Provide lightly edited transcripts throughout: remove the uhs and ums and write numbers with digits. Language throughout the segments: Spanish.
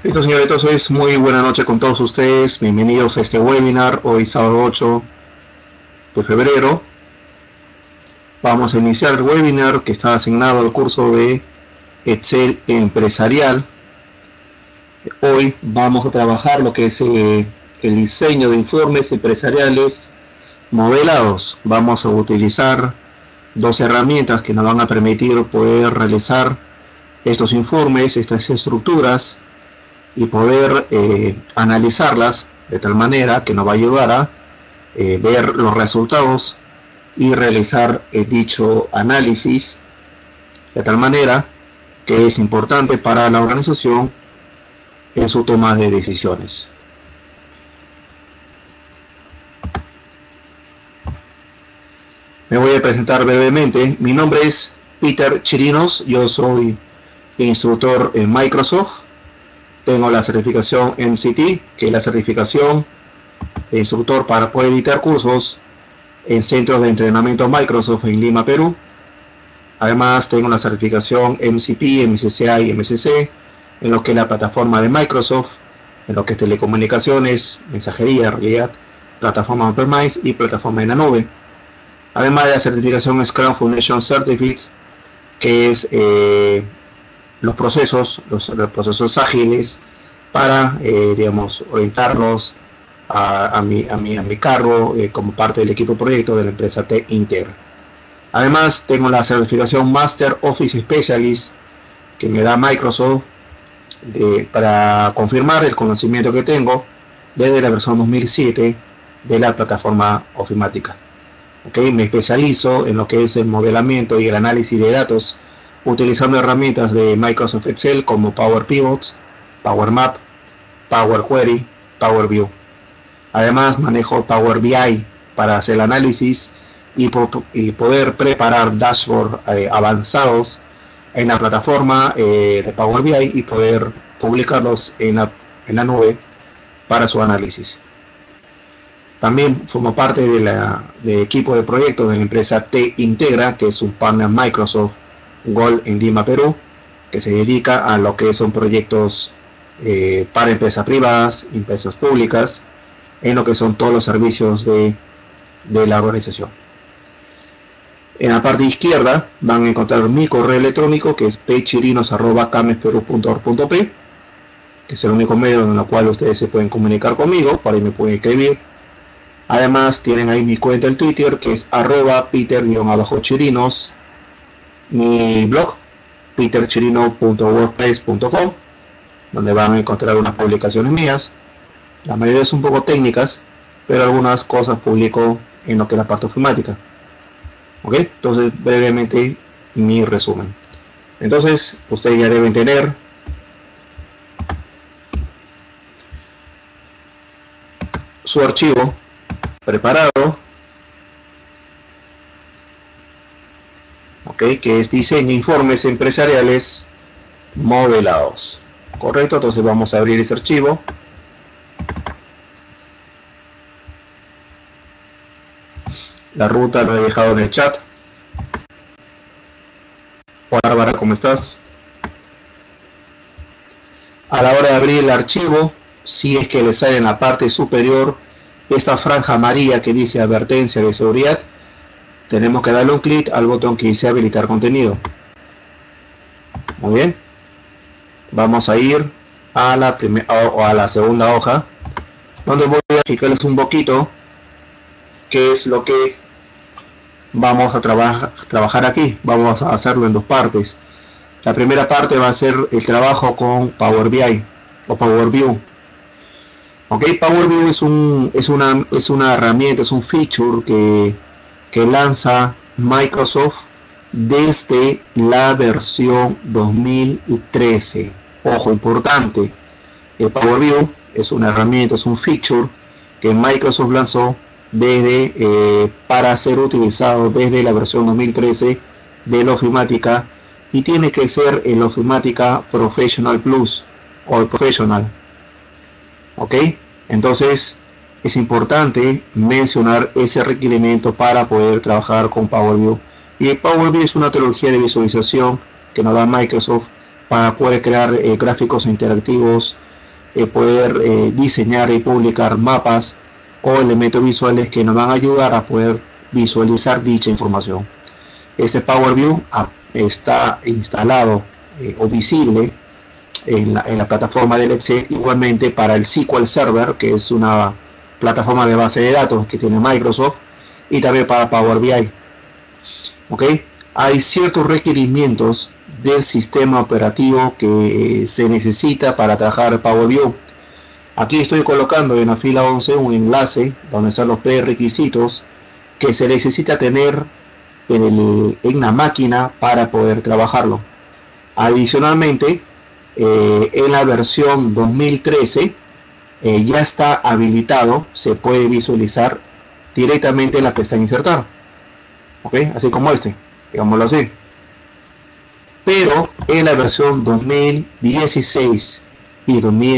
Listo, señores, entonces muy buena noche con todos ustedes. Bienvenidos a este webinar, hoy sábado 8 de febrero. Vamos a iniciar el webinar que está asignado al curso de Excel empresarial. Hoy vamos a trabajar lo que es el diseño de informes empresariales modelados. Vamos a utilizar dos herramientas que nos van a permitir poder realizar estos informes, estas estructuras, y poder analizarlas de tal manera que nos va a ayudar a ver los resultados y realizar dicho análisis de tal manera que es importante para la organización en su toma de decisiones. Me voy a presentar brevemente. Mi nombre es Peter Chirinos, yo soy instructor en Microsoft. Tengo la certificación MCT, que es la certificación de instructor para poder dictar cursos en centros de entrenamiento Microsoft en Lima, Perú. Además, tengo la certificación MCP, MCCA y MCC en lo que es la plataforma de Microsoft, en lo que es telecomunicaciones, mensajería, realidad, plataforma on-premise y plataforma en la nube. Además de la certificación Scrum Foundation Certificates, que es los procesos ágiles para, digamos, orientarlos a mi cargo como parte del equipo de proyecto de la empresa T Integra. Además, tengo la certificación Master Office Specialist que me da Microsoft para confirmar el conocimiento que tengo desde la versión 2007 de la plataforma ofimática. Me especializo en lo que es el modelamiento y el análisis de datos utilizando herramientas de Microsoft Excel como Power Pivots, Power Map, Power Query, Power View. Además, manejo Power BI para hacer el análisis y poder preparar dashboards avanzados en la plataforma de Power BI y poder publicarlos en la nube para su análisis. También formo parte del equipo de proyectos de la empresa T Integra, que es un partner Microsoft Gold en Lima, Perú, que se dedica a lo que son proyectos para empresas privadas, empresas públicas, en lo que son todos los servicios de la organización. En la parte izquierda van a encontrar mi correo electrónico, que es pchirinos@camesperu.org.p, que es el único medio en el cual ustedes se pueden comunicar conmigo, por ahí me pueden escribir. Además tienen ahí mi cuenta en Twitter, que es @peter_chirinos, mi blog peterchirino.wordpress.com, donde van a encontrar unas publicaciones mías. La mayoría son un poco técnicas, pero algunas cosas publico en lo que es la parte ofimática. Entonces brevemente mi resumen. Entonces ustedes ya deben tener su archivo preparado, que es diseño informes empresariales modelados. Correcto, entonces vamos a abrir ese archivo. La ruta lo he dejado en el chat. Bárbara, ¿cómo estás? A la hora de abrir el archivo, si es que le sale en la parte superior esta franja amarilla que dice advertencia de seguridad, tenemos que darle un clic al botón que dice habilitar contenido. Muy bien. Vamos a ir a la primera o a la segunda hoja, donde voy a explicarles un poquito qué es lo que vamos a trabajar aquí. Vamos a hacerlo en dos partes. La primera parte va a ser el trabajo con Power BI o Power View. Power View es una herramienta, es un feature que lanza Microsoft desde la versión 2013. Ojo, importante, el Power View es una herramienta, es un feature que Microsoft lanzó para ser utilizado desde la versión 2013 de la ofimática, y tiene que ser el ofimática Professional Plus o el Professional. Entonces es importante mencionar ese requerimiento para poder trabajar con Power View. Y el Power View es una tecnología de visualización que nos da Microsoft para poder crear gráficos interactivos poder diseñar y publicar mapas o elementos visuales que nos van a ayudar a poder visualizar dicha información. Este Power View está instalado o visible en la plataforma del Excel, igualmente para el SQL Server, que es una plataforma de base de datos que tiene Microsoft, y también para Power BI. ¿Ok? Hay ciertos requerimientos del sistema operativo que se necesita para trabajar Power View. Aquí estoy colocando en la fila 11 un enlace donde están los prerequisitos que se necesita tener en la máquina para poder trabajarlo. Adicionalmente, en la versión 2013 ya está habilitado, se puede visualizar directamente en la pestaña insertar, ¿ok? Así como este, digámoslo así. Pero en la versión 2016 y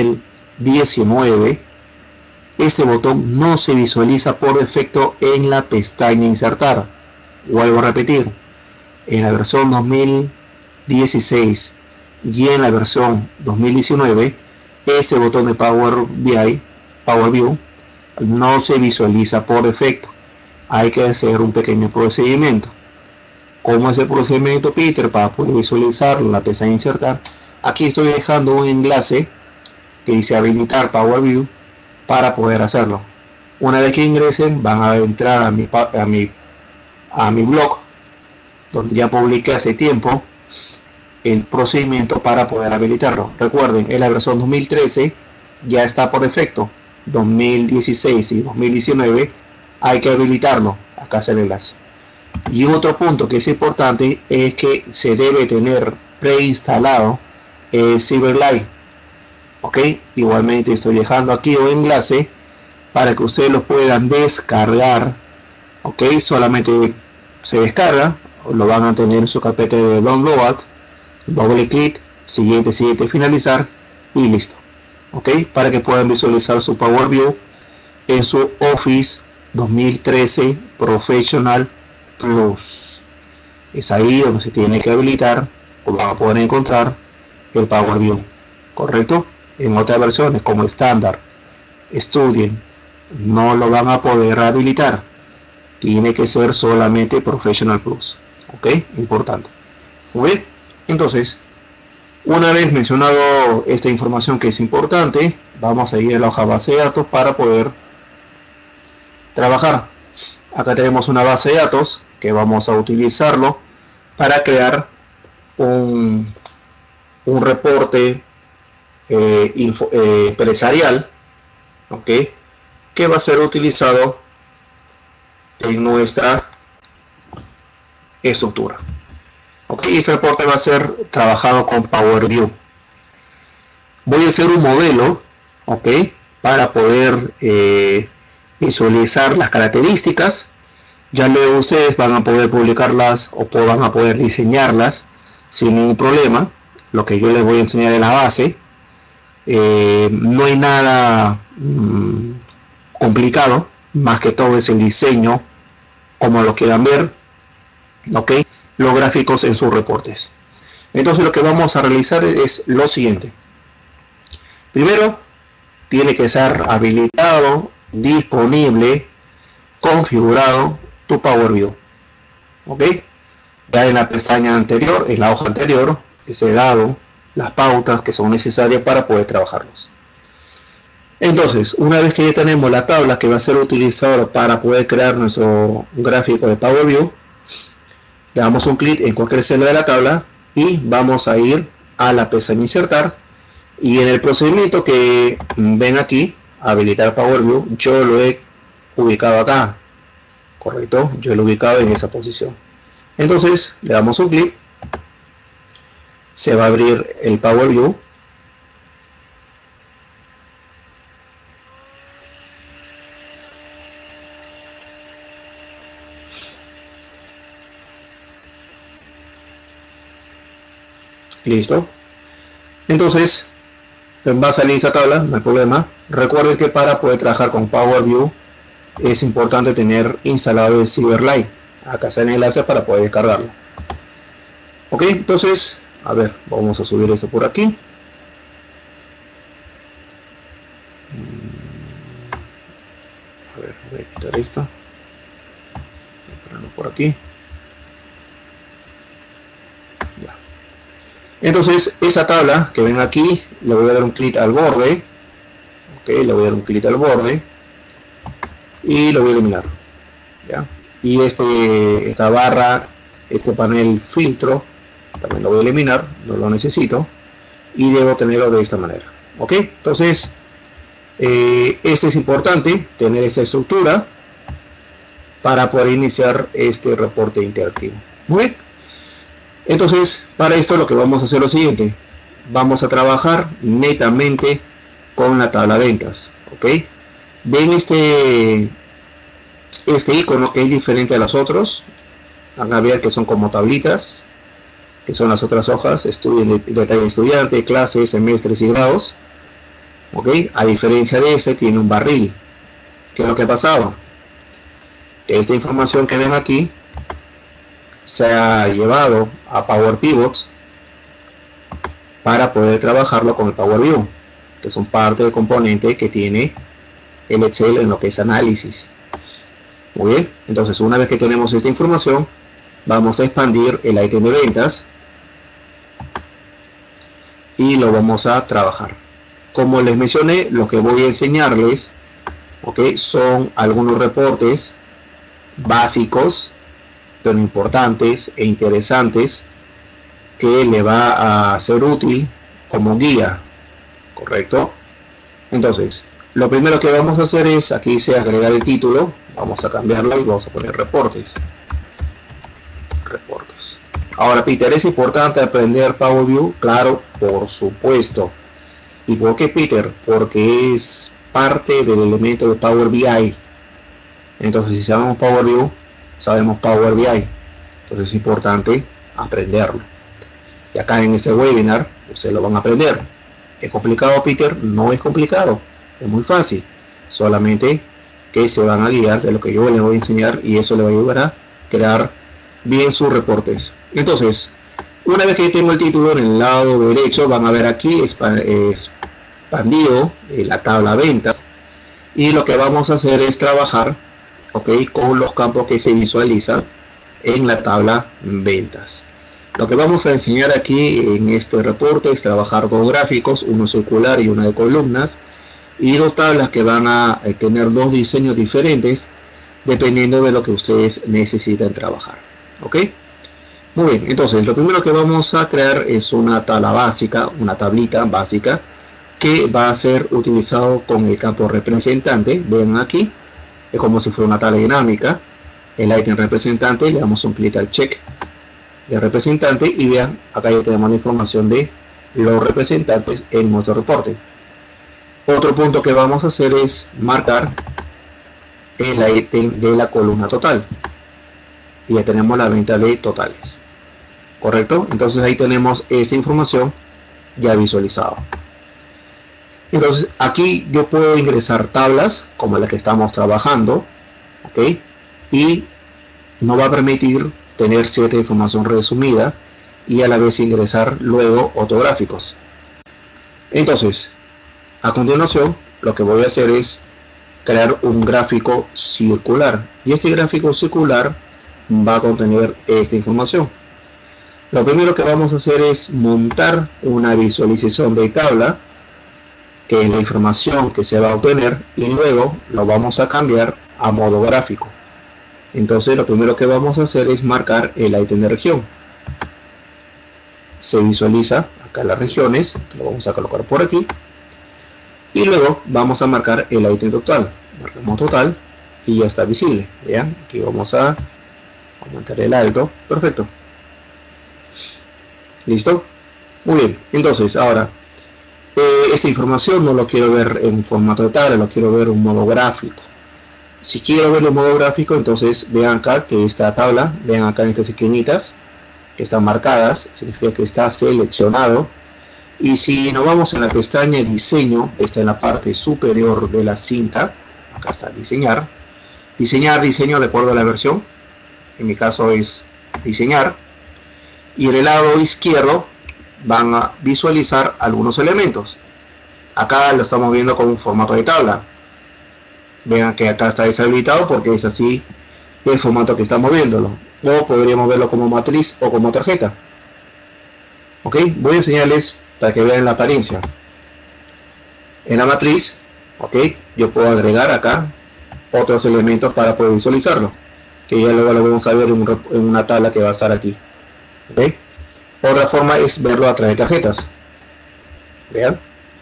2019 este botón no se visualiza por defecto en la pestaña insertar. Vuelvo a repetir, en la versión 2016 y en la versión 2019 este botón de Power View no se visualiza por defecto. Hay que hacer un pequeño procedimiento. ¿Cómo es el procedimiento, Peter, para poder visualizar la pestaña insertar? Aquí estoy dejando un enlace que dice habilitar Power View para poder hacerlo. Una vez que ingresen, van a entrar a mi blog, donde ya publiqué hace tiempo el procedimiento para poder habilitarlo. Recuerden, en la versión 2013 ya está por defecto. 2016 y 2019 hay que habilitarlo. Acá está el enlace. Y otro punto que es importante es que se debe tener preinstalado Silverlight. Ok, igualmente estoy dejando aquí un enlace para que ustedes lo puedan descargar. Ok, solamente se descarga, lo van a tener en su carpeta de download, doble clic, siguiente, finalizar y listo. Ok, para que puedan visualizar su Power View en su Office 2013 Professional Plus. Es ahí donde se tiene que habilitar o van a poder encontrar el Power View, correcto. En otras versiones como estándar, Student, no lo van a poder habilitar. Tiene que ser solamente Professional Plus. Ok, importante. Muy bien, entonces una vez mencionado esta información que es importante, vamos a ir a la hoja base de datos para poder trabajar. Acá tenemos una base de datos que vamos a utilizarlo para crear un reporte empresarial, ¿ok? Que va a ser utilizado en nuestra estructura. ¿Ok? Este reporte va a ser trabajado con Power View. Voy a hacer un modelo, ¿ok? Para poder visualizar las características. Ya luego ustedes van a poder publicarlas o van a poder diseñarlas sin ningún problema. Lo que yo les voy a enseñar es la base. No hay nada complicado, más que todo es el diseño como lo quieran ver, ok, los gráficos en sus reportes. Entonces lo que vamos a realizar es lo siguiente. Primero tiene que estar habilitado, disponible, configurado tu Power View, ok. Ya en la pestaña anterior, en la hoja anterior, les he dado las pautas que son necesarias para poder trabajarlos. Entonces, una vez que ya tenemos la tabla que va a ser utilizada para poder crear nuestro gráfico de Power View, le damos un clic en cualquier celda de la tabla y vamos a ir a la pestaña insertar, y en el procedimiento que ven aquí, habilitar Power View, yo lo he ubicado acá, correcto, yo lo he ubicado en esa posición. Entonces le damos un clic, se va a abrir el Power View. Listo. Entonces va a salir esta tabla, no hay problema. Recuerden que para poder trabajar con Power View es importante tener instalado el Silverlight. Acá está el enlace para poder descargarlo. Ok, entonces, a ver, vamos a subir esto por aquí. voy a quitar esto. Voy a ponerlo por aquí. Ya. Entonces, esa tabla que ven aquí, le voy a dar un clic al borde. Ok, le voy a dar un clic al borde. Y lo voy a eliminar. ¿Ya? Y esta barra, este panel filtro, también lo voy a eliminar, no lo necesito. Y debo tenerlo de esta manera. Ok, entonces, este es importante, tener esta estructura para poder iniciar este reporte interactivo. Muy bien. Entonces, para esto lo que vamos a hacer es lo siguiente. Vamos a trabajar netamente con la tabla ventas. Ok. Ven este icono que es diferente a los otros. Van a ver que son como tablitas, que son las otras hojas, detalle de estudiante, clases, semestres y grados. Ok, a diferencia de este tiene un barril. ¿Qué es lo que ha pasado? Esta información que ven aquí se ha llevado a Power Pivots para poder trabajarlo con el Power View, que son parte del componente que tiene el Excel en lo que es análisis. Muy bien, entonces una vez que tenemos esta información, vamos a expandir el ítem de ventas y lo vamos a trabajar. Como les mencioné, lo que voy a enseñarles, okay, son algunos reportes básicos, pero importantes e interesantes, que le va a ser útil como guía, ¿correcto? Entonces, lo primero que vamos a hacer es, aquí dice agregar el título, vamos a cambiarlo y vamos a poner reportes. Reportes. Ahora, Peter, ¿es importante aprender Power View? Claro, por supuesto. ¿Y por qué, Peter? Porque es parte del elemento de Power BI. Entonces, si sabemos Power View, sabemos Power BI. Entonces es importante aprenderlo. Y acá en este webinar, ustedes lo van a aprender. ¿Es complicado, Peter? No es complicado. Es muy fácil. Solamente que se van a guiar de lo que yo les voy a enseñar y eso les va a ayudar a crear bien sus reportes. Entonces, una vez que tengo el título en el lado derecho, van a ver aquí expandido la tabla ventas, y lo que vamos a hacer es trabajar, okay, con los campos que se visualizan en la tabla ventas. Lo que vamos a enseñar aquí en este reporte es trabajar con gráficos, uno circular y uno de columnas, y dos tablas que van a tener dos diseños diferentes dependiendo de lo que ustedes necesiten trabajar. ¿Ok? Muy bien, entonces lo primero que vamos a crear es una tabla básica, una tablita básica que va a ser utilizado con el campo representante. Ven aquí, es como si fuera una tabla dinámica. El ítem representante, le damos un clic al check de representante y vean, acá ya tenemos la información de los representantes en nuestro reporte. Otro punto que vamos a hacer es marcar el ítem de la columna total. Y ya tenemos la venta de totales. ¿Correcto? Entonces ahí tenemos esta información ya visualizada. Entonces aquí yo puedo ingresar tablas como la que estamos trabajando. ¿Ok? Y nos va a permitir tener cierta información resumida y a la vez ingresar luego otros gráficos. Entonces, a continuación, lo que voy a hacer es crear un gráfico circular. Y este gráfico circular va a contener esta información. Lo primero que vamos a hacer es montar una visualización de tabla, que es la información que se va a obtener, y luego lo vamos a cambiar a modo gráfico. Entonces lo primero que vamos a hacer es marcar el ítem de región. Se visualiza acá las regiones, lo vamos a colocar por aquí. Y luego vamos a marcar el ítem total. Marcamos total y ya está visible. Vean, aquí vamos a aumentar el alto. Perfecto. ¿Listo? Muy bien. Entonces, ahora, esta información no lo quiero ver en formato de tabla, lo quiero ver en modo gráfico. Si quiero verlo en modo gráfico, entonces vean acá que esta tabla, vean acá en estas esquinitas que están marcadas, significa que está seleccionado. Y si nos vamos en la pestaña diseño, está en la parte superior de la cinta, acá está diseñar, diseño de acuerdo a la versión, en mi caso es diseñar, y en el lado izquierdo van a visualizar algunos elementos. Acá lo estamos viendo con un formato de tabla. Vean que acá está deshabilitado porque es así el formato que estamos viéndolo. O podríamos verlo como matriz o como tarjeta. Ok, voy a enseñarles para que vean la apariencia. En la matriz, ok, yo puedo agregar acá otros elementos para poder visualizarlo, que ya luego lo vamos a ver en una tabla que va a estar aquí. Ok, otra forma es verlo a través de tarjetas. Vean,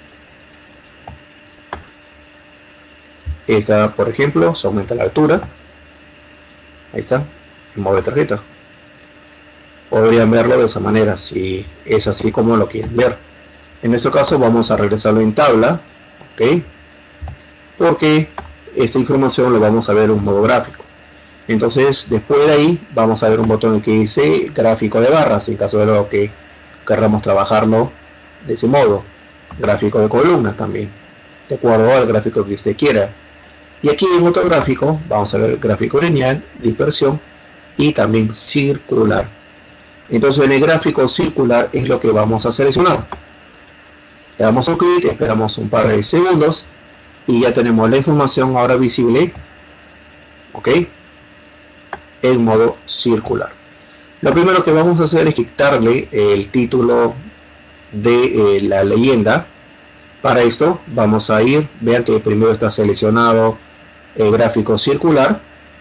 esta por ejemplo se aumenta la altura, ahí está, en modo de tarjeta. Podrían verlo de esa manera si es así como lo quieren ver. En nuestro caso vamos a regresarlo en tabla, ok, porque esta información lo vamos a ver en modo gráfico. Entonces después de ahí vamos a ver un botón que dice gráfico de barras, en caso de lo que queramos trabajarlo de ese modo. Gráfico de columnas también, de acuerdo al gráfico que usted quiera. Y aquí en otro gráfico vamos a ver gráfico lineal, dispersión y también circular. Entonces en el gráfico circular es lo que vamos a seleccionar. Le damos un clic, esperamos un par de segundos y ya tenemos la información ahora visible, ok, en modo circular. Lo primero que vamos a hacer es quitarle el título de la leyenda. Para esto vamos a ir, vean que primero está seleccionado el gráfico circular.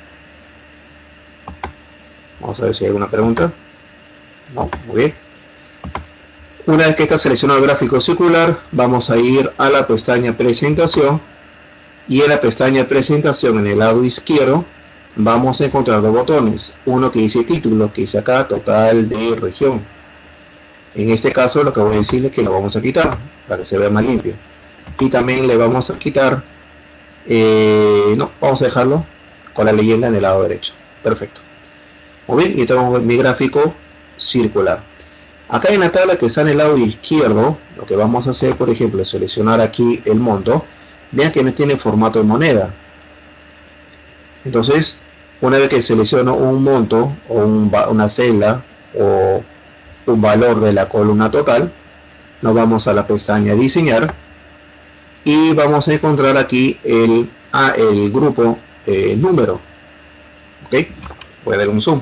Vamos a ver si hay alguna pregunta. No, muy bien. Una vez que está seleccionado el gráfico circular, vamos a ir a la pestaña presentación, y en la pestaña presentación en el lado izquierdo vamos a encontrar dos botones, uno que dice título, que dice acá total de región. En este caso lo que voy a decirle es que lo vamos a quitar para que se vea más limpio, y también le vamos a quitar no, vamos a dejarlo con la leyenda en el lado derecho. Perfecto. Muy bien, y tengo mi gráfico circular. Acá en la tabla que está en el lado izquierdo, lo que vamos a hacer, por ejemplo, es seleccionar aquí el monto. Vean que no tiene formato de moneda. Entonces, una vez que selecciono un monto o una celda o un valor de la columna total, nos vamos a la pestaña diseñar y vamos a encontrar aquí el grupo número. Ok, voy a dar un zoom.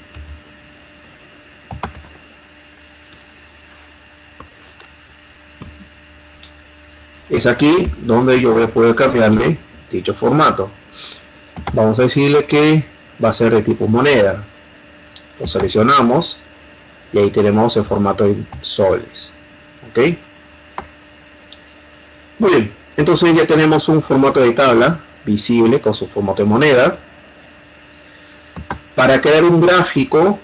Es aquí donde yo voy a poder cambiarle dicho formato. Vamos a decirle que va a ser de tipo moneda. Lo seleccionamos y ahí tenemos el formato en soles. Ok, muy bien, entonces ya tenemos un formato de tabla visible con su formato de moneda. Para crear un gráfico,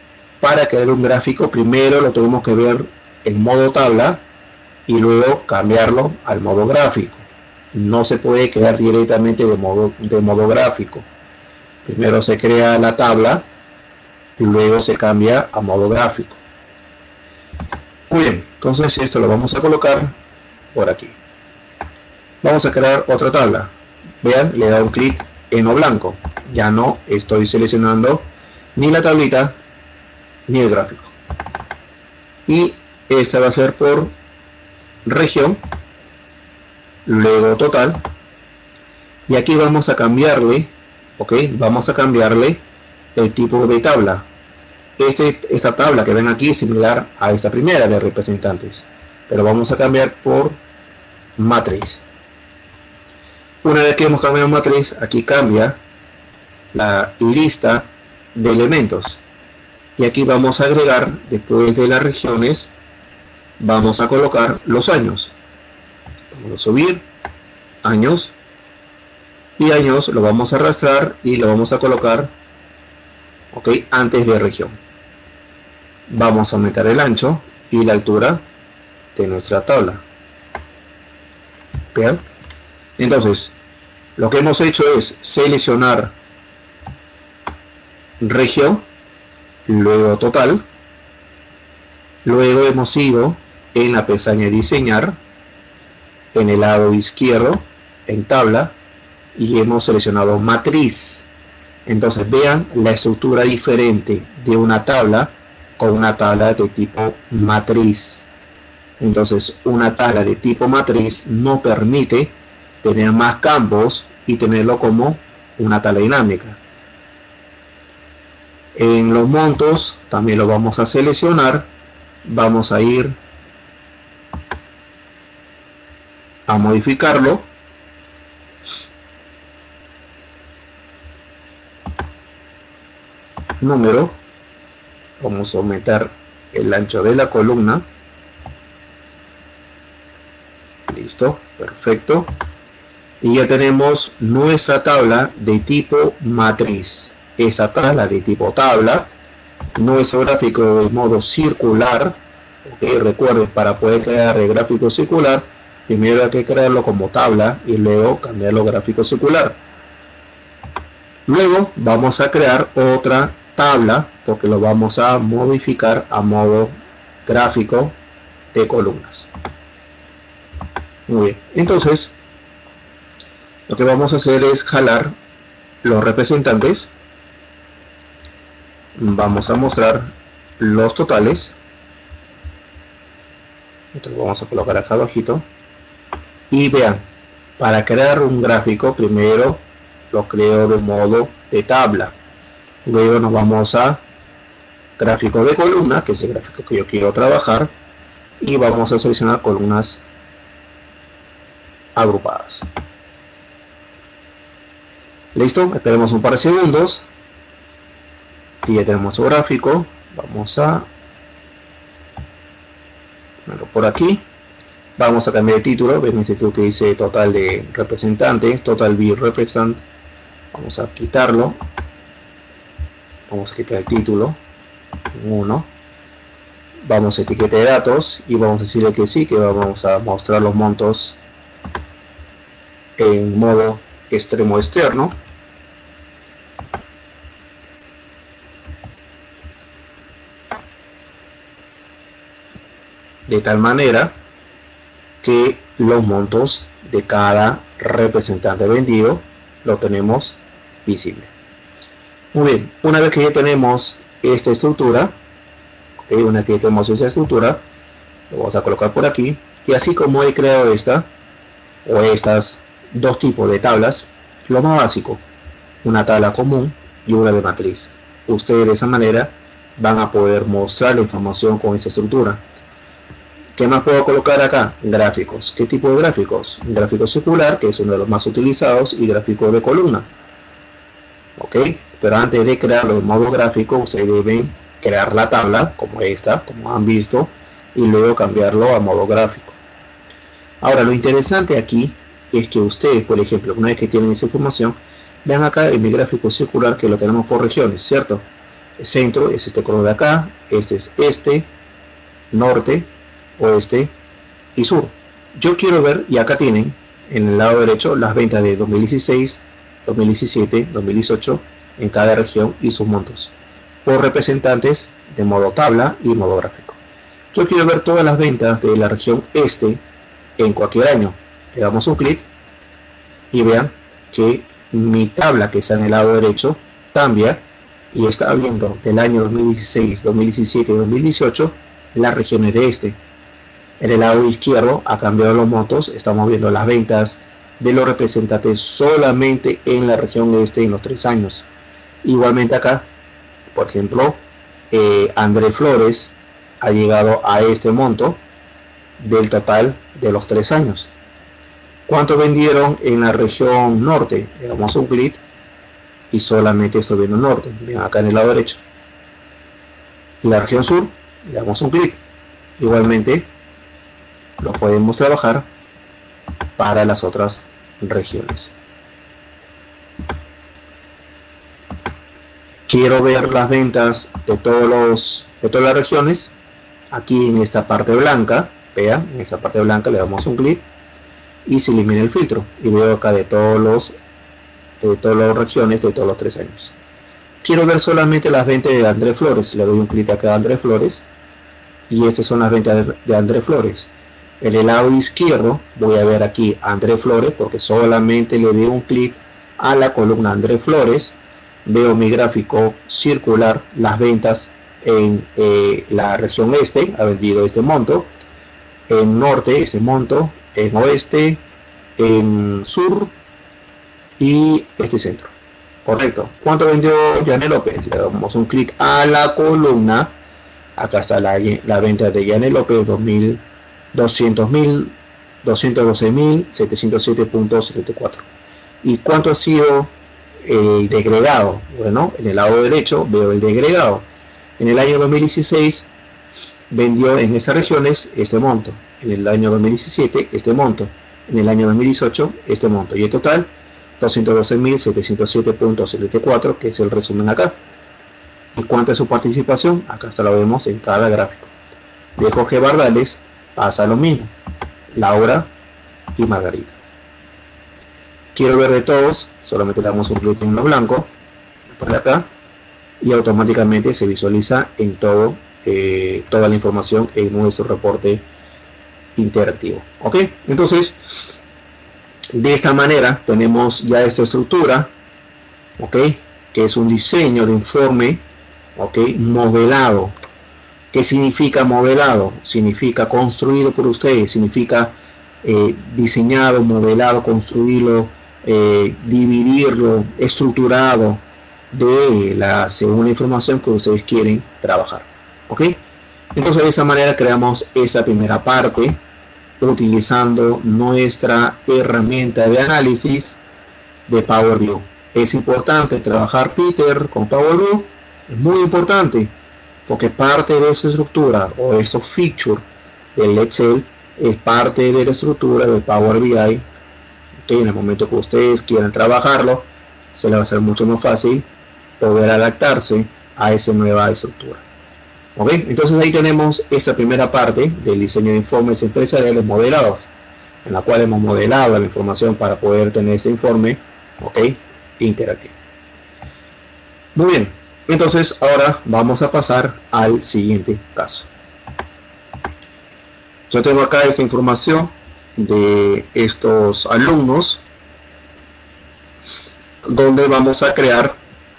primero lo tenemos que ver en modo tabla y luego cambiarlo al modo gráfico. No se puede crear directamente de modo gráfico. Primero se crea la tabla y luego se cambia a modo gráfico. Muy bien, entonces esto lo vamos a colocar por aquí. Vamos a crear otra tabla. Vean, le da un clic en lo blanco. Ya no estoy seleccionando ni la tablita ni el gráfico. Y esta va a ser por región, luego total, y aquí vamos a cambiarle, ok, vamos a cambiarle el tipo de tabla. Esta tabla que ven aquí es similar a esta primera de representantes, pero vamos a cambiar por matriz. Una vez que hemos cambiado matriz, aquí cambia la lista de elementos, y aquí vamos a agregar, después de las regiones, vamos a colocar los años. Vamos a subir años, y años lo vamos a arrastrar y lo vamos a colocar, ok, antes de región. Vamos a aumentar el ancho y la altura de nuestra tabla. Vean, entonces lo que hemos hecho es seleccionar región, luego total, luego hemos ido en la pestaña diseñar, en el lado izquierdo, en tabla, y hemos seleccionado matriz. Entonces vean la estructura diferente de una tabla con una tabla de tipo matriz. Entonces una tabla de tipo matriz no permite tener más campos y tenerlo como una tabla dinámica. En los montos también lo vamos a seleccionar, vamos a ir a modificarlo, número, vamos a aumentar el ancho de la columna, listo, perfecto, y ya tenemos nuestra tabla de tipo matriz. Esa tabla de tipo tabla, nuestro gráfico de modo circular, okay, recuerden, para poder crear el gráfico circular, primero hay que crearlo como tabla y luego cambiarlo a gráfico circular. Luego vamos a crear otra tabla porque lo vamos a modificar a modo gráfico de columnas. Muy bien, entonces lo que vamos a hacer es jalar los representantes, vamos a mostrar los totales, esto lo vamos a colocar acá abajito, y vean, para crear un gráfico primero lo creo de modo de tabla, luego nos vamos a gráfico de columna, que es el gráfico que yo quiero trabajar, y vamos a seleccionar columnas agrupadas. Listo, esperemos un par de segundos y ya tenemos su gráfico. Vamos a ponerlo por aquí, vamos a cambiar de título. Ven este título que dice total de representantes, total view represent, vamos a quitarlo, vamos a quitar el título 1, vamos a etiqueta de datos y vamos a decirle que sí, que vamos a mostrar los montos en modo extremo externo. De tal manera que los montos de cada representante vendido lo tenemos visible. Muy bien, una vez que ya tenemos esta estructura, okay, una vez que ya tenemos esta estructura, lo vamos a colocar por aquí, y así como he creado esta o estas dos tipos de tablas, lo más básico, una tabla común y una de matriz. Ustedes de esa manera van a poder mostrar la información con esta estructura. ¿Qué más puedo colocar acá? Gráficos. ¿Qué tipo de gráficos? Gráfico circular, que es uno de los más utilizados, y gráfico de columna. Ok, pero antes de crearlo en modo gráfico, ustedes deben crear la tabla, como esta, como han visto, y luego cambiarlo a modo gráfico. Ahora, lo interesante aquí es que ustedes, por ejemplo, una vez que tienen esa información, vean acá en mi gráfico circular que lo tenemos por regiones, ¿cierto? El centro es este color de acá, este es este, norte, oeste y sur. Yo quiero ver, y acá tienen en el lado derecho las ventas de 2016, 2017, 2018 en cada región y sus montos por representantes de modo tabla y modo gráfico. Yo quiero ver todas las ventas de la región este en cualquier año. Le damos un clic y vean que mi tabla que está en el lado derecho cambia y está viendo del año 2016, 2017 y 2018 las regiones de este. En el lado izquierdo ha cambiado los montos, estamos viendo las ventas de los representantes solamente en la región este en los 3 años. Igualmente acá, por ejemplo, André Flores ha llegado a este monto del total de los 3 años. ¿Cuánto vendieron en la región norte? Le damos un clic y solamente estoy viendo el norte. Ven acá en el lado derecho. En la región sur, le damos un clic. Igualmente lo podemos trabajar para las otras regiones. Quiero ver las ventas de todas las regiones. Aquí en esta parte blanca, vean, en esta parte blanca le damos un clic y se elimina el filtro y veo acá de todas las regiones de todos los 3 años. Quiero ver solamente las ventas de André Flores, le doy un clic acá a André Flores y estas son las ventas de André Flores. En el lado izquierdo voy a ver aquí a André Flores porque solamente le doy un clic a la columna André Flores. Veo mi gráfico circular, las ventas en la región este, ha vendido este monto, en norte este monto, en oeste, en sur y este centro. Correcto. ¿Cuánto vendió Janet López? Le damos un clic a la columna. Acá está la venta de Janet López, 212.707.74. ¿Y cuánto ha sido el degregado? Bueno, en el lado derecho veo el degregado. En el año 2016 vendió en estas regiones este monto. En el año 2017 este monto. En el año 2018 este monto. Y en total 212.707.74, que es el resumen acá. ¿Y cuánto es su participación? Acá se lo vemos en cada gráfico. De Jorge Bardales pasa lo mismo. Laura y Margarita. Quiero ver de todos, solamente le damos un clic en lo blanco por acá y automáticamente se visualiza en todo toda la información en nuestro reporte interactivo. Ok, entonces de esta manera tenemos ya esta estructura, ok, que es un diseño de informe, ok, modelado. ¿Qué significa modelado? Significa construido por ustedes, significa diseñado, modelado, construirlo, dividirlo, estructurado según la información que ustedes quieren trabajar. ¿Ok? Entonces de esa manera creamos esta primera parte utilizando nuestra herramienta de análisis de Power BI. Es importante trabajar, Peter, con Power BI. Es muy importante porque parte de esa estructura o esos features del Excel es parte de la estructura del Power BI. Okay, en el momento que ustedes quieran trabajarlo, se les va a hacer mucho más fácil poder adaptarse a esa nueva estructura. ¿Ok? Entonces ahí tenemos esta primera parte del diseño de informes empresariales modelados, en la cual hemos modelado la información para poder tener ese informe, ¿ok?, interactivo. Muy bien, entonces ahora vamos a pasar al siguiente caso. Yo tengo acá esta información de estos alumnos, donde vamos a crear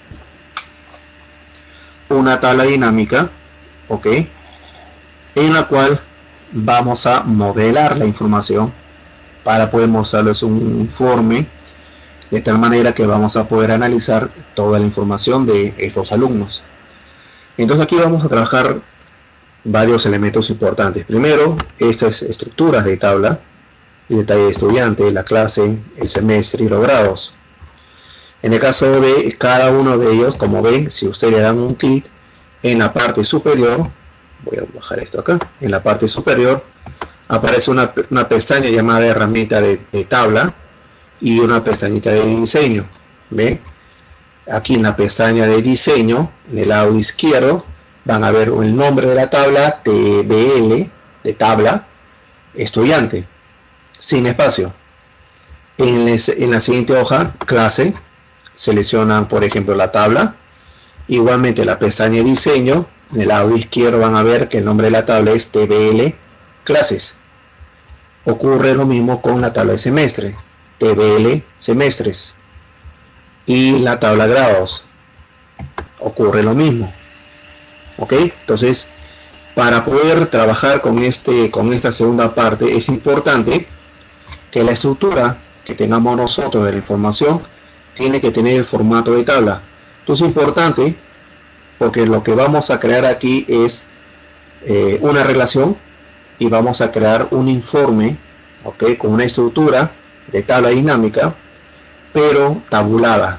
una tabla dinámica, ok, en la cual vamos a modelar la información para poder mostrarles un informe de tal manera que vamos a poder analizar toda la información de estos alumnos. Entonces aquí vamos a trabajar varios elementos importantes. Primero, estas estructuras de tabla, el detalle de estudiante, la clase, el semestre y los grados. En el caso de cada uno de ellos, como ven, si ustedes le dan un clic en la parte superior, voy a bajar esto acá, en la parte superior aparece una pestaña llamada herramienta de tabla y una pestañita de diseño. ¿Ven? Aquí en la pestaña de diseño, en el lado izquierdo, van a ver el nombre de la tabla, TBL, de tabla, estudiante, sin espacio. En la siguiente hoja, clase, seleccionan por ejemplo la tabla. Igualmente la pestaña de diseño, en el lado izquierdo van a ver que el nombre de la tabla es TBL, clases. Ocurre lo mismo con la tabla de semestre, TBL, semestres. Y la tabla grados, ocurre lo mismo. ¿Ok? Entonces, para poder trabajar con esta segunda parte, es importante que la estructura que tengamos nosotros de la información tiene que tener el formato de tabla. Esto es importante porque lo que vamos a crear aquí es una relación y vamos a crear un informe, ¿ok?, con una estructura de tabla dinámica, pero tabulada.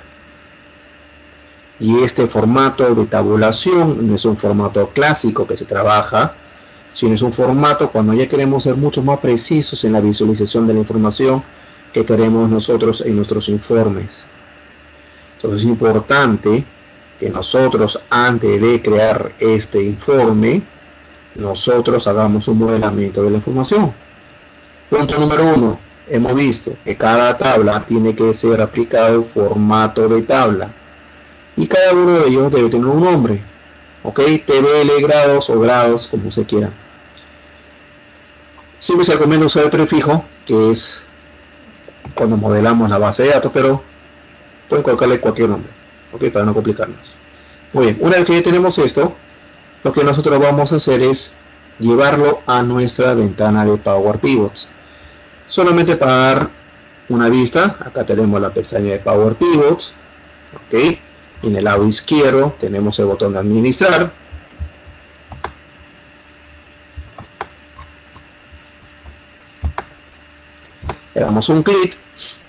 Y este formato de tabulación no es un formato clásico que se trabaja, sino es un formato cuando ya queremos ser mucho más precisos en la visualización de la información que queremos nosotros en nuestros informes. Entonces es importante que nosotros, antes de crear este informe, nosotros hagamos un modelamiento de la información. Punto número 1. Hemos visto que cada tabla tiene que ser aplicado en formato de tabla. Y cada uno de ellos debe tener un nombre. ¿Ok? TBL, grados o grados, como se quiera. Siempre se recomienda usar el prefijo, que es cuando modelamos la base de datos, pero pueden colocarle cualquier nombre, ¿ok?, para no complicarnos. Muy bien, una vez que ya tenemos esto, lo que nosotros vamos a hacer es llevarlo a nuestra ventana de Power Pivots. Solamente para dar una vista. Acá tenemos la pestaña de Power Pivots, ok. En el lado izquierdo tenemos el botón de administrar. Le damos un clic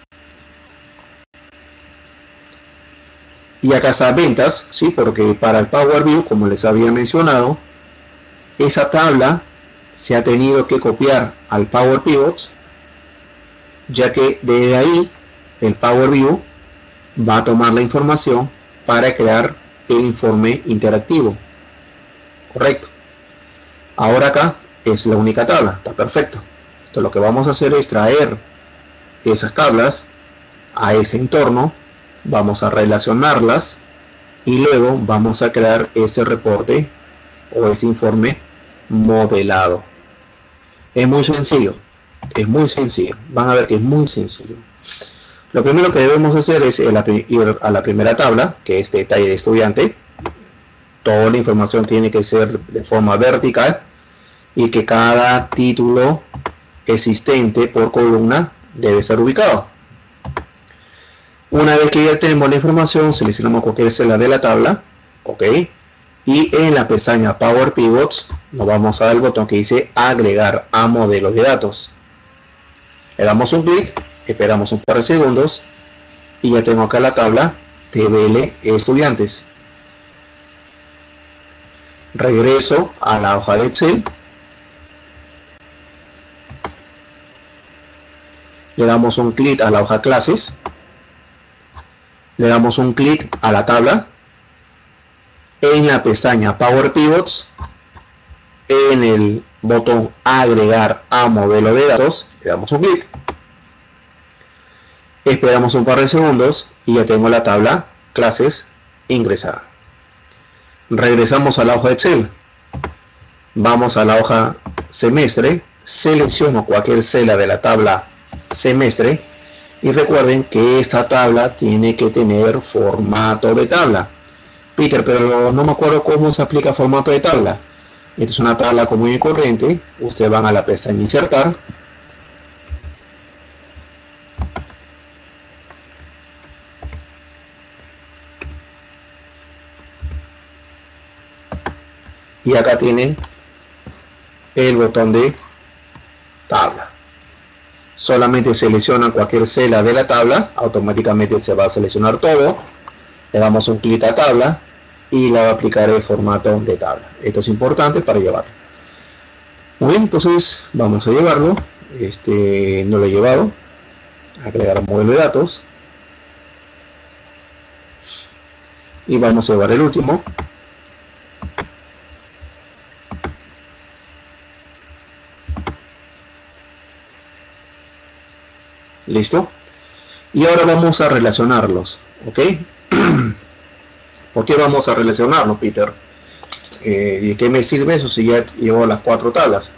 y acá está ventas, ¿sí? Porque para el Power View, como les había mencionado, esa tabla se ha tenido que copiar al Power Pivots, ya que desde ahí el Power View va a tomar la información para crear el informe interactivo. Correcto. Ahora acá es la única tabla, está perfecto. Entonces lo que vamos a hacer es traer esas tablas a ese entorno, vamos a relacionarlas y luego vamos a crear ese reporte o ese informe modelado. Es muy sencillo, van a ver que es muy sencillo. Lo primero que debemos hacer es ir a la primera tabla, que es detalle de estudiante. Toda la información tiene que ser de forma vertical y que cada título existente por columna debe ser ubicado. Una vez que ya tenemos la información, seleccionamos cualquier celda de la tabla, ok, y en la pestaña Power Pivots nos vamos a dar el botón que dice agregar a modelos de datos. Le damos un clic, esperamos un par de segundos y ya tengo acá la tabla TBL estudiantes. Regreso a la hoja de Excel, le damos un clic a la hoja clases, le damos un clic a la tabla, en la pestaña Power Pivots, en el botón agregar a modelo de datos, le damos un clic, esperamos un par de segundos y ya tengo la tabla clases ingresada. Regresamos a la hoja de Excel, vamos a la hoja semestre, selecciono cualquier celda de la tabla semestre y recuerden que esta tabla tiene que tener formato de tabla. Peter, pero no me acuerdo cómo se aplica formato de tabla. Esta es una tabla común y corriente. Ustedes van a la pestaña insertar, y acá tienen el botón de tabla. Solamente seleccionan cualquier celda de la tabla, automáticamente se va a seleccionar todo. Le damos un clic a tabla y le va a aplicar el formato de tabla. Esto es importante para llevarlo. Muy bien, entonces vamos a llevarlo. No lo he llevado. Agregar modelo de datos. Y vamos a llevar el último. Listo. Y ahora vamos a relacionarlos, ¿ok? ¿Por qué vamos a relacionarlos, Peter? ¿Y qué me sirve eso si ya llevo las 4 tablas?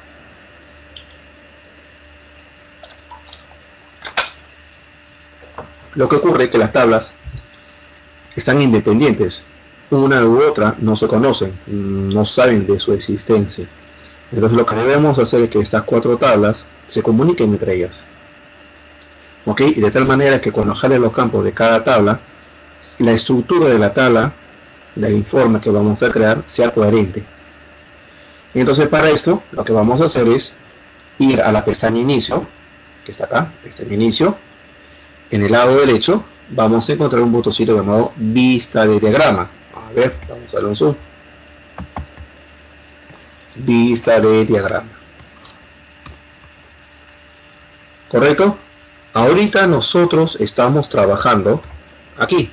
Lo que ocurre es que las tablas están independientes. Una u otra no se conocen, no saben de su existencia. Entonces lo que debemos hacer es que estas 4 tablas se comuniquen entre ellas. ¿Ok? Y de tal manera que cuando jale los campos de cada tabla, la estructura de la tabla del informe que vamos a crear sea coherente. Y entonces para esto lo que vamos a hacer es ir a la pestaña inicio, que está acá, pestaña inicio. En el lado derecho vamos a encontrar un botoncito llamado vista de diagrama. A ver, vamos a darle un zoom. Vista de diagrama. ¿Correcto? Ahorita nosotros estamos trabajando aquí.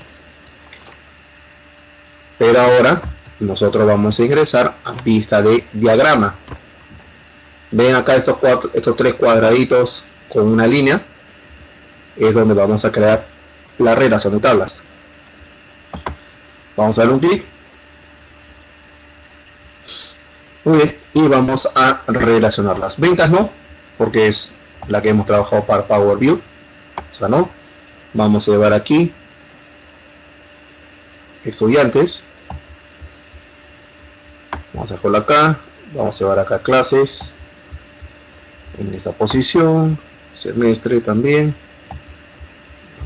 Pero ahora nosotros vamos a ingresar a vista de diagrama. Ven acá estos 3 cuadraditos con una línea. Es donde vamos a crear la relación de tablas. Vamos a dar un clic. Muy bien. Y vamos a relacionar las ventas, ¿no? Porque es la que hemos trabajado para Power View. O sea, no. Vamos a llevar aquí estudiantes. Vamos a dejarlo acá. Vamos a llevar acá clases. En esta posición. Semestre también.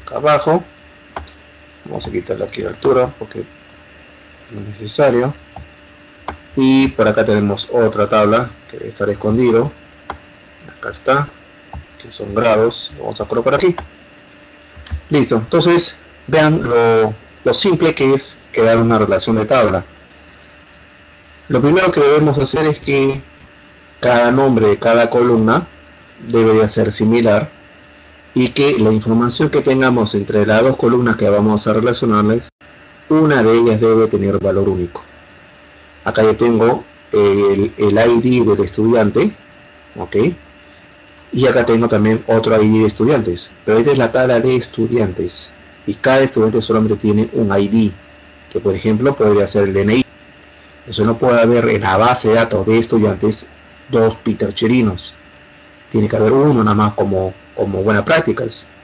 acá abajo. Vamos a quitarle aquí la altura porque no es necesario. Y por acá tenemos otra tabla que debe estar escondido. Acá está, que son grados. Lo vamos a colocar aquí. Listo. Entonces, vean lo simple que es crear una relación de tabla. Lo primero que debemos hacer es que cada nombre de cada columna debería ser similar y que la información que tengamos entre las dos columnas que vamos a relacionarles, una de ellas debe tener valor único. Acá yo tengo el ID del estudiante, ¿ok? Y acá tengo también otro ID de estudiantes, pero esta es la tabla de estudiantes y cada estudiante solamente tiene un ID, que por ejemplo podría ser el DNI. Entonces no puede haber en la base de datos de estudiantes dos Peter Chirinos. Tiene que haber uno nada más como buena práctica.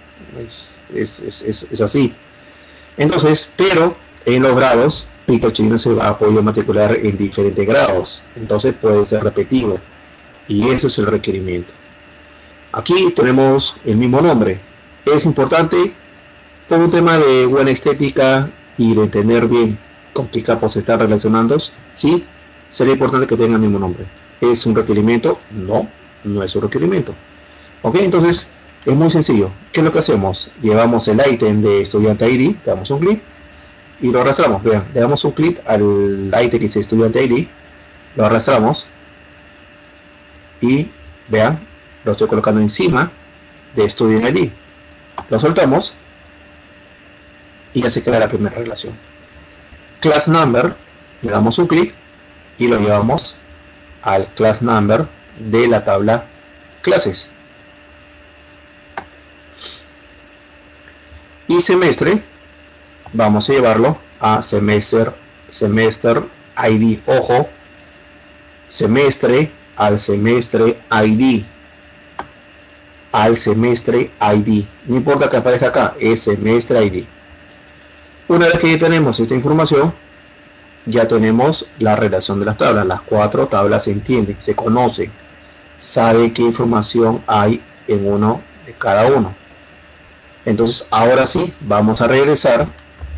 Es así. Entonces, pero en los grados, Peter Chirino se va a poder matricular en diferentes grados. Entonces puede ser repetido. Y eso es el requerimiento. Aquí tenemos el mismo nombre. Es importante por un tema de buena estética y de entender bien con qué campos se están relacionando. Sí, sería importante que tengan el mismo nombre. ¿Es un requerimiento? No, no es un requerimiento. Ok, entonces es muy sencillo. ¿Qué es lo que hacemos? Llevamos el ítem de estudiante ID, le damos un clic y lo arrastramos. Vean, le damos un clic al ítem que dice estudiante ID, lo arrastramos y vean, lo estoy colocando encima de student ID. Lo soltamos y ya se crea la primera relación. Class number, le damos un clic y lo llevamos al class number de la tabla clases. Y semestre, vamos a llevarlo a semester ID. Ojo, semestre al semestre ID. Al semestre ID. No importa que aparezca acá, es semestre ID. Una vez que ya tenemos esta información, ya tenemos la relación de las tablas. Las cuatro tablas se entienden, se conocen, sabe qué información hay en uno de cada uno. Entonces ahora sí, vamos a regresar.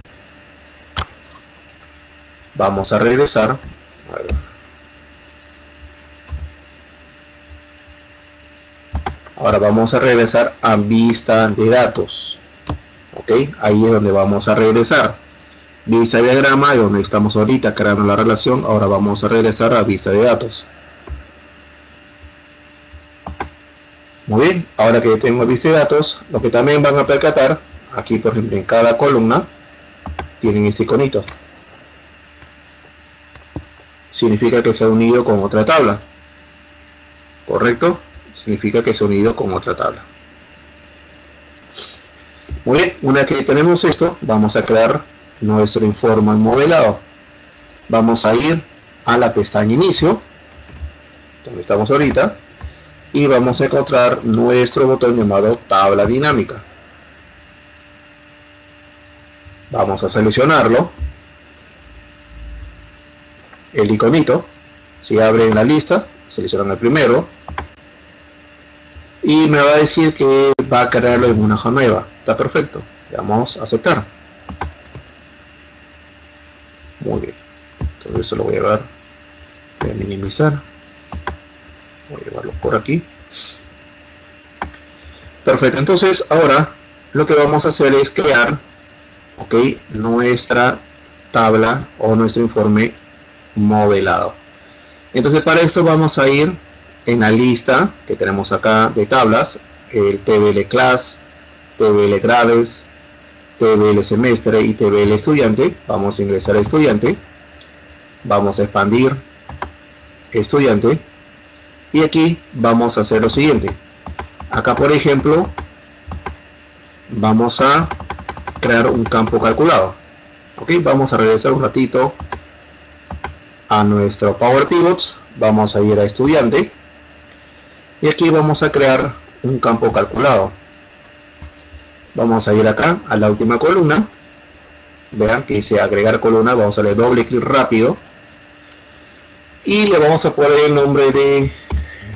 Ahora vamos a regresar a vista de datos. Ok, ahí es donde vamos a regresar. Vista de diagrama, de donde estamos ahorita creando la relación. Ahora vamos a regresar a vista de datos. Muy bien, ahora que tengo vista de datos, lo que también van a percatar, aquí por ejemplo en cada columna, tienen este iconito. Significa que se ha unido con otra tabla. ¿Correcto? Significa que se ha unido con otra tabla. Muy bien, una vez que tenemos esto, vamos a crear nuestro informe modelado. Vamos a ir a la pestaña inicio, donde estamos ahorita, y vamos a encontrar nuestro botón llamado tabla dinámica. Vamos a seleccionarlo, el iconito, si abre en la lista, seleccionan el primero, y me va a decir que va a crearlo en una hoja nueva. Está perfecto, le damos a aceptar. Muy bien, entonces eso lo voy a llevar, voy a minimizar, voy a llevarlo por aquí. Perfecto, entonces ahora lo que vamos a hacer es crear, ok, nuestra tabla o nuestro informe modelado. Entonces para esto vamos a ir en la lista que tenemos acá de tablas, el TBL Class, TBL Grades, TBL Semestre y TBL Estudiante. Vamos a ingresar a Estudiante, vamos a expandir Estudiante y aquí vamos a hacer lo siguiente. Acá por ejemplo vamos a crear un campo calculado. Ok, vamos a regresar un ratito a nuestro Power Pivots, vamos a ir a Estudiante y aquí vamos a crear un campo calculado. Vamos a ir acá a la última columna, vean que dice agregar columna, vamos a darle doble clic rápido y le vamos a poner el nombre de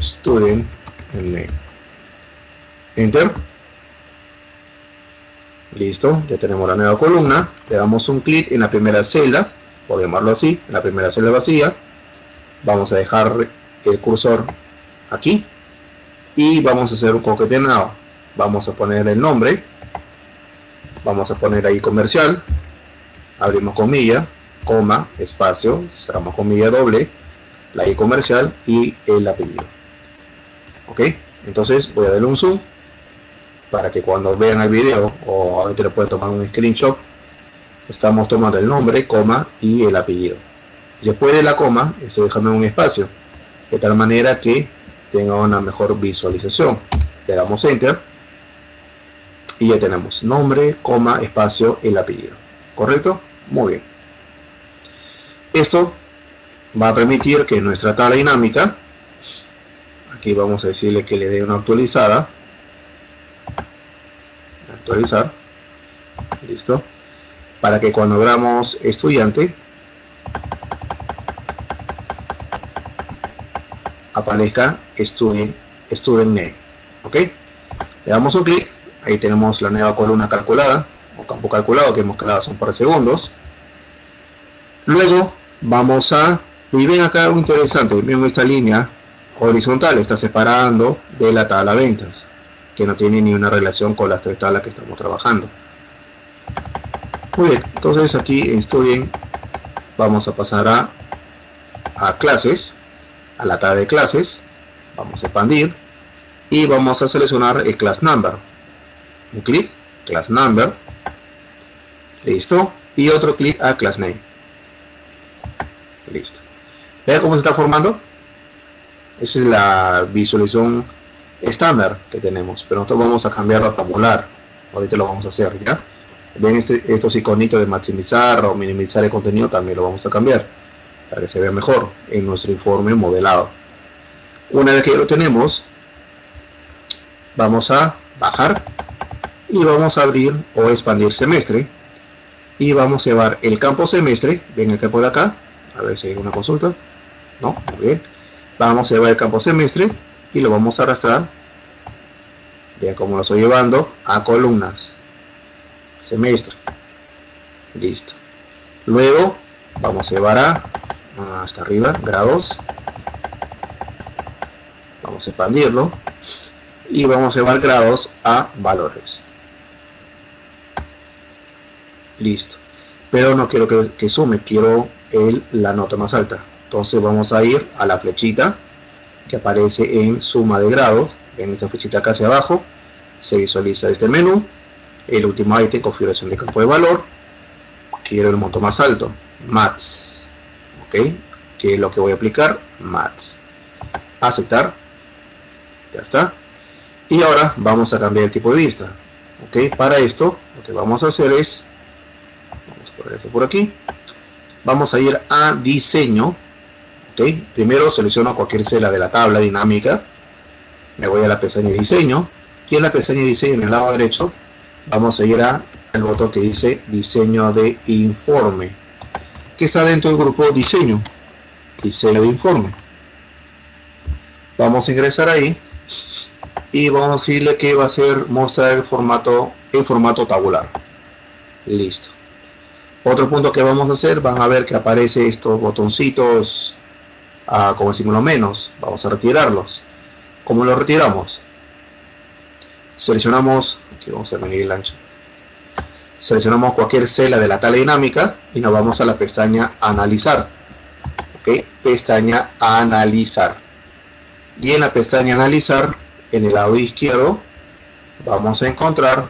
Student Name. Enter. Listo, ya tenemos la nueva columna. Le damos un clic en la primera celda, por llamarlo así, en la primera celda vacía. Vamos a dejar el cursor aquí y vamos a hacer un concatenado. Vamos a poner el nombre, vamos a poner ahí comercial, abrimos comilla, coma, espacio, cerramos comilla doble, la I comercial y el apellido. Ok, entonces voy a darle un zoom para que cuando vean el video, o ahorita le pueden tomar un screenshot, estamos tomando el nombre, coma y el apellido. Después de la coma estoy dejando un espacio, de tal manera que tenga una mejor visualización. Le damos enter y ya tenemos nombre, coma, espacio, el apellido. ¿Correcto? Muy bien. Esto va a permitir que nuestra tabla dinámica, aquí vamos a decirle que le dé una actualizada, actualizar, listo, para que cuando abramos estudiante aparezca student name. Ok, le damos un clic, ahí tenemos la nueva columna calculada o campo calculado que hemos creado hace un par de segundos. Luego vamos a, y ven acá algo interesante, ven esta línea horizontal, está separando de la tabla ventas, que no tiene ni una relación con las tres tablas que estamos trabajando. Muy bien, entonces aquí en Student vamos a pasar a clases, a la tabla de clases, vamos a expandir y vamos a seleccionar el class number. Un clic, class number, listo, y otro clic a class name. Listo. ¿Vean cómo se está formando? Esa es la visualización estándar que tenemos, pero nosotros vamos a cambiarlo a tabular. Ahorita lo vamos a hacer, ¿ya? Ven estos iconitos de maximizar o minimizar el contenido, también lo vamos a cambiar para que se vea mejor en nuestro informe modelado. Una vez que ya lo tenemos, vamos a bajar y vamos a abrir o expandir semestre y vamos a llevar el campo semestre. Ven el campo de acá, a ver si hay una consulta. No, muy bien. Vamos a llevar el campo semestre y lo vamos a arrastrar, vean cómo lo estoy llevando, a columnas, semestre, listo. Luego vamos a llevar hasta arriba, grados, vamos a expandirlo y vamos a llevar grados a valores, listo. Pero no quiero que sume, quiero la nota más alta. Entonces vamos a ir a la flechita que aparece en suma de grados. En esa flechita acá hacia abajo se visualiza este menú. El último ítem, configuración de campo de valor. Quiero el monto más alto, max. Ok, que es lo que voy a aplicar, max. Aceptar. Ya está. Y ahora vamos a cambiar el tipo de vista. Ok, para esto lo que vamos a hacer es, vamos a poner esto por aquí. Vamos a ir a diseño. Okay. Primero selecciono cualquier celda de la tabla dinámica, me voy a la pestaña de diseño y en la pestaña de diseño en el lado derecho vamos a ir al botón que dice diseño de informe, que está dentro del grupo diseño de informe. Vamos a ingresar ahí y vamos a decirle que va a ser mostrar el formato en formato tabular. Listo. Otro punto que vamos a hacer, van a ver que aparece estos botoncitos como símbolo menos. Vamos a retirarlos. ¿Cómo lo retiramos? Seleccionamos, aquí vamos a venir el ancho. Seleccionamos cualquier celda de la tabla dinámica y nos vamos a la pestaña analizar. Ok, pestaña analizar. Y en la pestaña analizar, en el lado izquierdo, vamos a encontrar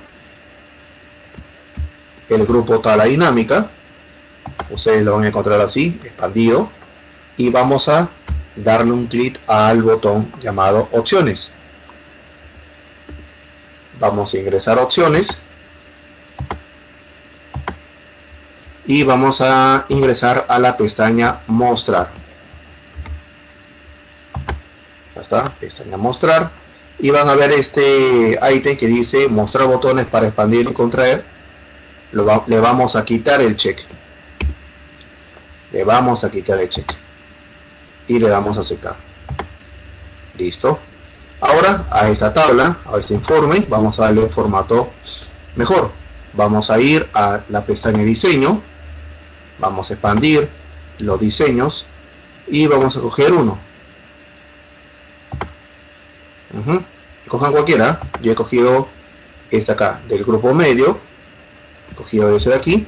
el grupo tabla dinámica. Ustedes lo van a encontrar así, expandido. Y vamos a darle un clic al botón llamado opciones. Vamos a ingresar a opciones y vamos a ingresar a la pestaña mostrar. Ya está, pestaña mostrar, y van a ver este ítem que dice mostrar botones para expandir y contraer. Le vamos a quitar el check. Le vamos a quitar el check y le damos a aceptar. Listo. Ahora a esta tabla, a este informe, vamos a darle un formato mejor. vamos a ir a la pestaña diseño, vamos a expandir los diseños y vamos a coger uno. Cojan cualquiera. Yo he cogido este acá del grupo medio, he cogido ese de aquí,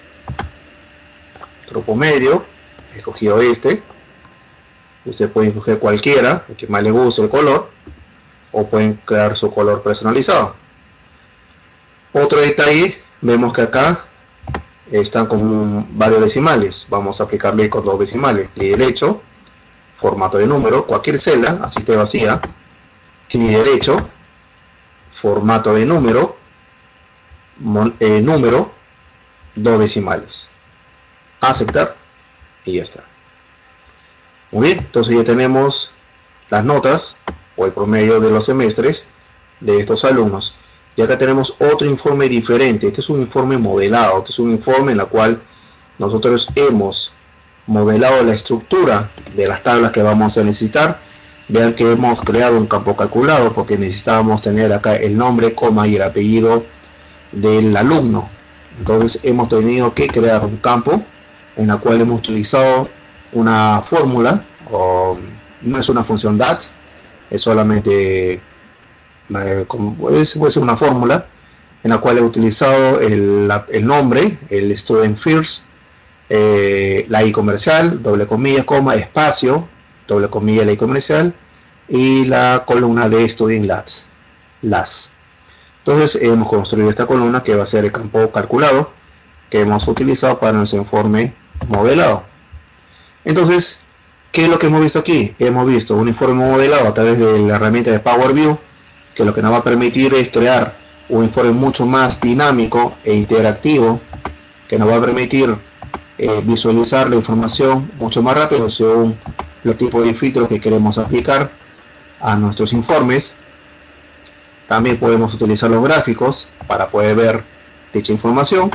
grupo medio, he cogido este. Ustedes pueden coger cualquiera, el que más les guste el color, o pueden crear su color personalizado. Otro detalle, vemos que acá están con varios decimales. Vamos a aplicarle con 2 decimales. Clic derecho, formato de número, cualquier celda, así esté vacía. Clic derecho, formato de número, número, 2 decimales. Aceptar y ya está. Muy bien, entonces ya tenemos las notas o el promedio de los semestres de estos alumnos. Y acá tenemos otro informe diferente. Este es un informe modelado. Este es un informe en el cual nosotros hemos modelado la estructura de las tablas que vamos a necesitar. Vean que hemos creado un campo calculado porque necesitábamos tener acá el nombre, coma y el apellido del alumno. Entonces hemos tenido que crear un campo en el cual hemos utilizado una fórmula, o no es una función DAT, es solamente puede ser una fórmula en la cual he utilizado el nombre, el student first, la I comercial, doble comilla, coma, espacio, doble comilla, la I comercial, y la columna de student las. Entonces hemos construido esta columna que va a ser el campo calculado que hemos utilizado para nuestro informe modelado. Entonces, ¿qué es lo que hemos visto aquí? Hemos visto un informe modelado a través de la herramienta de Power BI, que lo que nos va a permitir es crear un informe mucho más dinámico e interactivo, que nos va a permitir visualizar la información mucho más rápido según los tipos de filtros que queremos aplicar a nuestros informes. También podemos utilizar los gráficos para poder ver dicha información.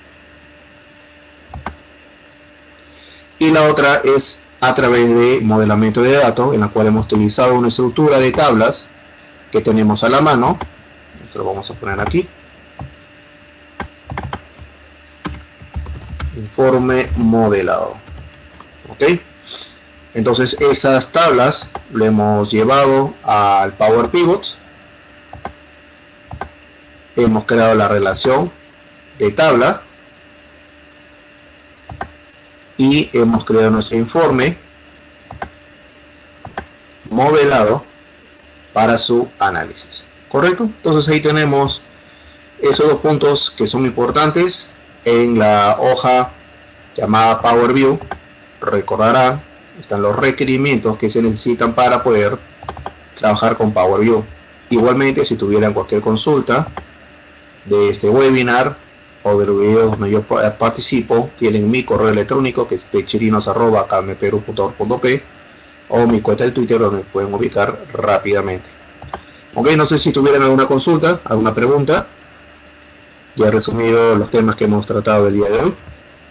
Y la otra es a través de modelamiento de datos, en la cual hemos utilizado una estructura de tablas que tenemos a la mano. Esto lo vamos a poner aquí. Informe modelado. Ok. Entonces esas tablas lo hemos llevado al Power Pivot. Hemos creado la relación de tabla. Y hemos creado nuestro informe modelado para su análisis. ¿Correcto? Entonces ahí tenemos esos 2 puntos que son importantes en la hoja llamada Power BI. Recordarán, están los requerimientos que se necesitan para poder trabajar con Power BI. Igualmente, si tuvieran cualquier consulta de este webinar o de los videos donde yo participo, tienen mi correo electrónico, que es pechirinos@kmperu.org.p, o mi cuenta de Twitter, donde pueden ubicar rápidamente. Ok, no sé si tuvieran alguna consulta, alguna pregunta. Ya he resumido los temas que hemos tratado el día de hoy.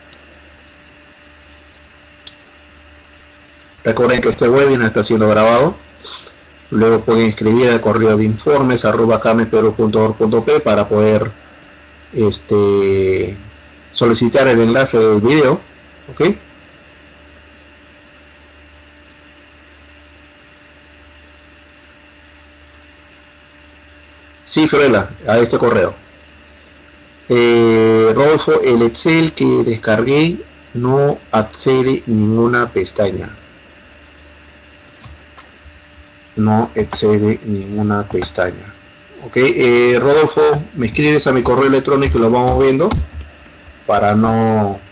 Recuerden que este webinar está siendo grabado. Luego pueden escribir al correo de informes@kmperu.org.p para poder solicitar el enlace del video. Ok. Sí, Fiorella, a este correo. Rodolfo, el Excel que descargué no accede ninguna pestaña. No excede ninguna pestaña. Ok, Rodolfo, me escribes a mi correo electrónico y lo vamos viendo para no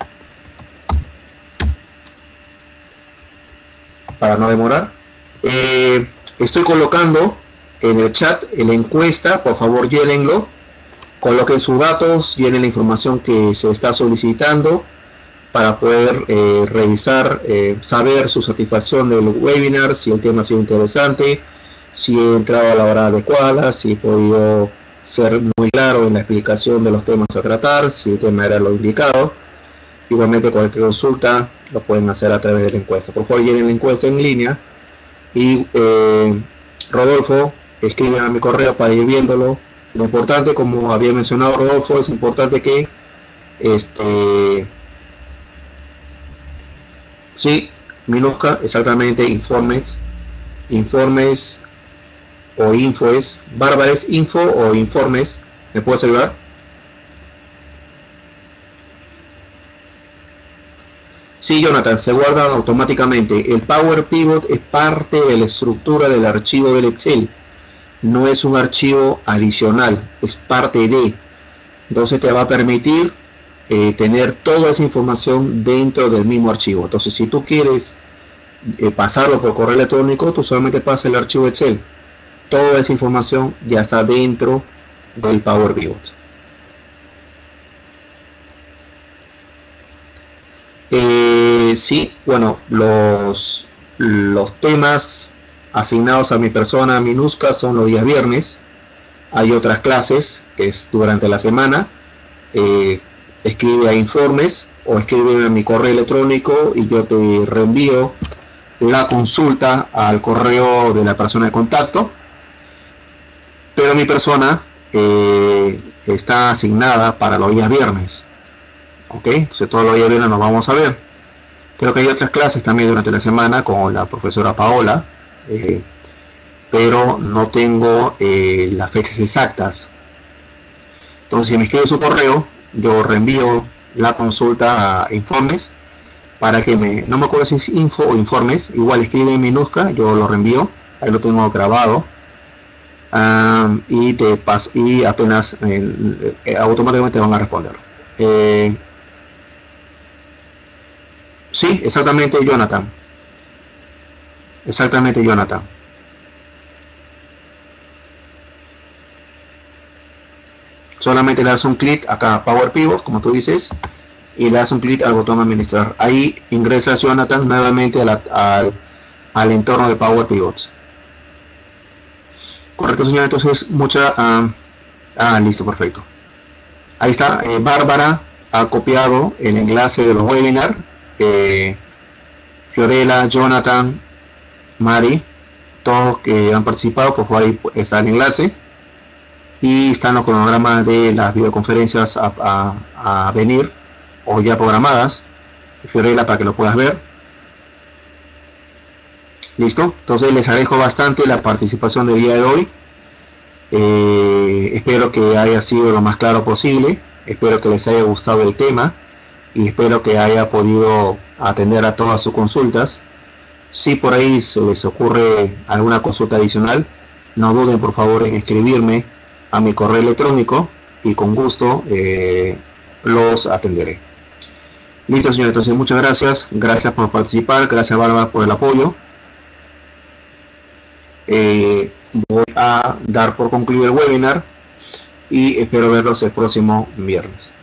demorar. Estoy colocando en el chat la encuesta, por favor llénenlo, coloquen sus datos, llenen la información que se está solicitando para poder revisar, saber su satisfacción del webinar, si el tema ha sido interesante, si he entrado a la hora adecuada, si he podido ser muy claro en la explicación de los temas a tratar, si el tema era lo indicado. Igualmente cualquier consulta lo pueden hacer a través de la encuesta. Por favor llenen la encuesta en línea y Rodolfo, escriben a mi correo para ir viéndolo Lo importante, como había mencionado Rodolfo, es importante que sí, minusca, exactamente, informes o info es, Bárbara es info o informes, ¿me puedes ayudar? Sí, Jonathan, se guarda automáticamente. El Power Pivot es parte de la estructura del archivo del Excel. No es un archivo adicional, es parte de. Entonces te va a permitir tener toda esa información dentro del mismo archivo. Entonces, si tú quieres pasarlo por correo electrónico, tú solamente pasas el archivo Excel. Toda esa información ya está dentro del Power Pivot. Sí, bueno, los temas asignados a mi persona minúscula son los días viernes. Hay otras clases que es durante la semana. Escribe a informes o escribe a mi correo electrónico y yo te reenvío la consulta al correo de la persona de contacto. Pero mi persona está asignada para los días viernes. Ok, entonces todos los días viernes nos vamos a ver. Creo que hay otras clases también durante la semana con la profesora Paola, pero no tengo las fechas exactas. Entonces, si me escribe su correo, yo reenvío la consulta a informes para que no me acuerdo si es info o informes, igual escribe en minúscula, yo lo reenvío, ahí lo tengo grabado. Y apenas automáticamente van a responder. Sí, exactamente, Jonathan. Exactamente, Jonathan. Solamente le das un clic acá, Power Pivot, como tú dices, y le das un clic al botón administrar. Ahí ingresas, Jonathan, nuevamente al entorno de Power Pivots. Correcto, señor. Entonces, listo, perfecto. Ahí está, Bárbara ha copiado el enlace de los webinars. Fiorella, Jonathan, Mari, todos que han participado, por favor, ahí está el enlace. Y están los cronogramas de las videoconferencias a venir o ya programadas. Fiorella, para que lo puedas ver. Listo, entonces les agradezco bastante la participación del día de hoy. Espero que haya sido lo más claro posible. Espero que les haya gustado el tema y espero que haya podido atender a todas sus consultas. Si por ahí se les ocurre alguna consulta adicional, no duden por favor en escribirme a mi correo electrónico y con gusto los atenderé. Listo, señor. Entonces, muchas gracias. Gracias por participar. Gracias, Bárbara, por el apoyo. Voy a dar por concluido el webinar y espero verlos el próximo viernes.